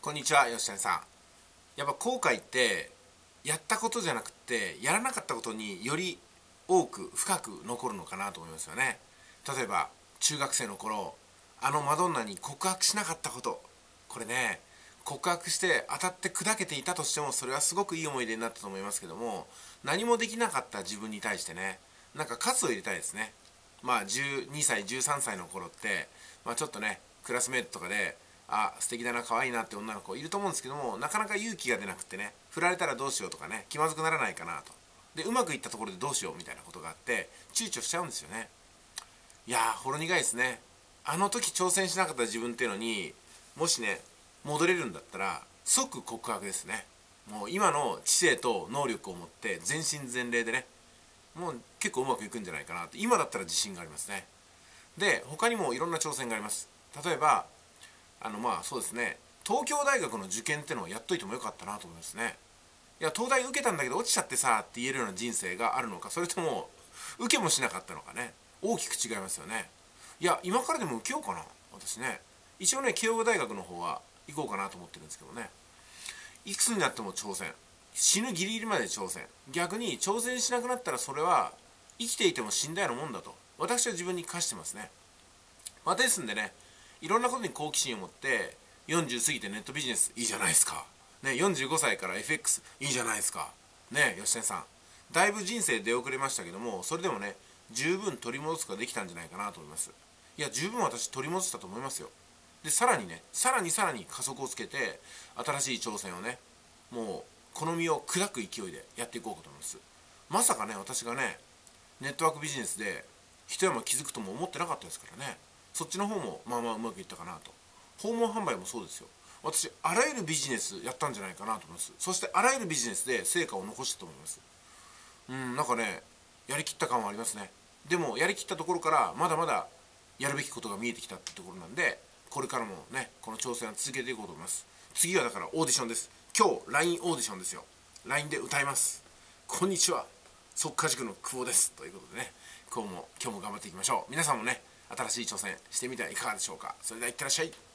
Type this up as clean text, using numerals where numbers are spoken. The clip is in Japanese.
こんにちは、吉谷さん。やっぱ後悔ってやったことじゃなくてやらなかったことにより多く深く残るのかなと思いますよね。例えば中学生の頃、あのマドンナに告白しなかったこと、これね、告白して当たって砕けていたとしてもそれはすごくいい思い出になったと思いますけども、何もできなかった自分に対してね、なんか喝を入れたいですね。12歳13歳の頃って、ちょっとねクラスメートとかで素敵だな可愛いなって女の子いると思うんですけども、なかなか勇気が出なくてね、振られたらどうしようとかね、気まずくならないかなと、でうまくいったところでどうしようみたいなことがあって躊躇しちゃうんですよね。いやー、ほろ苦いですね。あの時挑戦しなかった自分っていうのにもしね戻れるんだったら即告白ですね。もう今の知性と能力を持って全身全霊でね、もう結構うまくいくんじゃないかなって今だったら自信がありますね。で他にもいろんな挑戦があります。例えばそうですね、東京大学の受験ってのをやっといてもよかったなと思いますね。いや東大受けたんだけど落ちちゃってさって言えるような人生があるのか、それとも受けもしなかったのかね、大きく違いますよね。いや今からでも受けようかな私ね。一応ね慶応大学の方は行こうかなと思ってるんですけどね。いくつになっても挑戦、死ぬギリギリまで挑戦、逆に挑戦しなくなったらそれは生きていても死んだようなもんだと私は自分に課してますね。ですんでね、いろんなことに好奇心を持って40過ぎてネットビジネスいいじゃないですか、ね、45歳から FX いいじゃないですかね。吉谷さんだいぶ人生出遅れましたけども、それでもね十分取り戻すことができたんじゃないかなと思います。いや十分私取り戻したと思いますよ。でさらにね、さらに加速をつけて新しい挑戦をね、もうこの身を砕く勢いでやっていこうかと思います。まさかね私がねネットワークビジネスで一山気づくとも思ってなかったですからね。そっちの方もうまくいったかなと。訪問販売もそうですよ。私あらゆるビジネスやったんじゃないかなと思います。そしてあらゆるビジネスで成果を残したと思います。なんかねやりきった感はありますね。でもやりきったところからまだまだやるべきことが見えてきたってところなんで、これからもねこの挑戦は続けていこうと思います。次はだからオーディションです。今日 LINE オーディションですよ。 LINE で歌います。こんにちは、速稼塾の久保ですということでね、今日も頑張っていきましょう。皆さんもね新しい挑戦してみてはいかがでしょうか。それではいってらっしゃい。